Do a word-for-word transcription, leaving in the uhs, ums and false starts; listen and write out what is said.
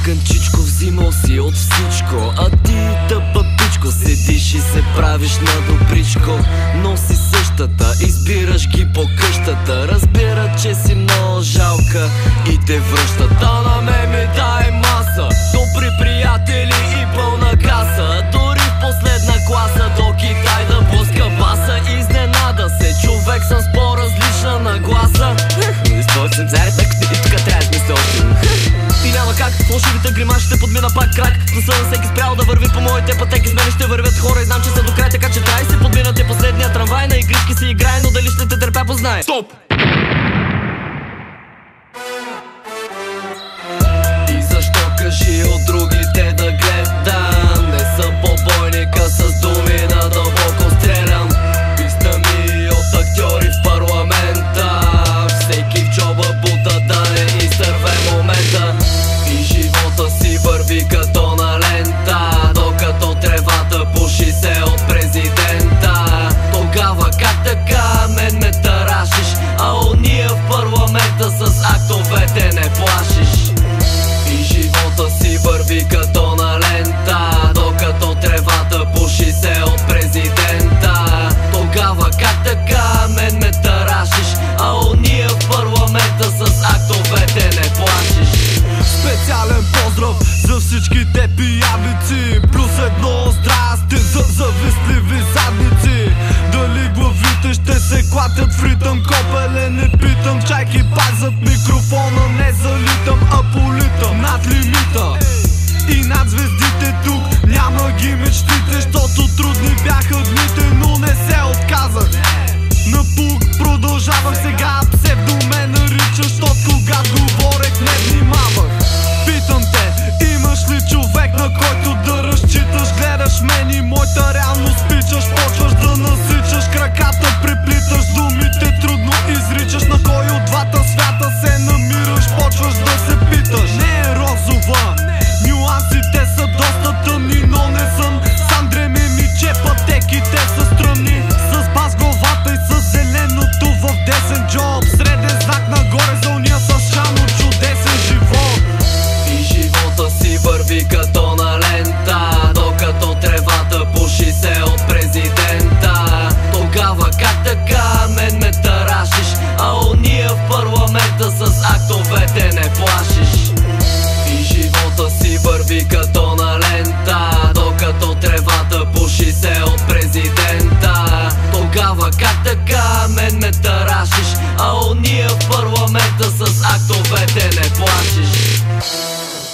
Ганчичко, взимал си от всичко, а ти тъпа пичко седиш и се правиш на добричко. Носи същата, избираш ги по къщата. Разбира, че си много жалка и те връщат. А на мен ми дай маса, добри приятели и пълна каса. Дори в последна класа до Китай да блъска баса. Изненада се, човек съм с по-различна нагласа. Изпълни съм царя, така и тук трябва да сме сочим. И няма как, фалшивите гримашите подмина пак крак. Не съм на всеки спрял да върви по моите пътеки. С мен ще вървят хора и знам, че са до край, така че трябва и се подминате последния трамвай. На игрички си играе, но дали ще те търпя познае. Стоп! И защо кажи от другите да гледам? Не съм побойника с думи на дълбоко стрелям. Писна ми от актьори в парламента. Всеки в джоба бута да не изтърве момента. И живота си върви като на лента, докато тревата пуши се от президента. Тогава как така мен ме тарашиш, а уния в парламента с актовете не плашиш. И живота си върви като на лента, докато тревата пуши се от президента. Тогава как така мен ме тарашиш, а уния в парламента с актовете не плашиш. Специален поздрав за всичките пиявици, плюс едно здрасти за завистливи задници. Дали главите ще се клатят в ритъм, копеле не питам. Чайки пазят микрофона, не залитам, а политам над лимита. И над звездите тук няма ги мечтите, защото трудни бяха дните, но не се отказах. Напук продължавам сега, псевдо ме наричаш, защото когато говорех не внимавах. Питам те, имаш ли човек, на който да разчиташ? Гледаш мен и моята реалност пичаш, почваш да насичаш краката, преплиташ думите, трудно изричаш. На кой от двата свята се намираш, почваш да се питаш. Не е розова, нюансите са доста тъмни, но не съм сам, дреме ми, че пътеките са стръмни. С бас главата и с зеленото в десен джоб, среден знак нагоре за уния с шано, чудесен живот. И живота си върви като на лента, докато тревата пуши се от президента. Тогава как така мен ме тарашиш, а уния в парламента с актовете не плашиш. И живота си върви като на лента, докато тревата пуши се от президента. Тогава как така мен ме тарашиш, а уния в парламента с актовете не плашиш.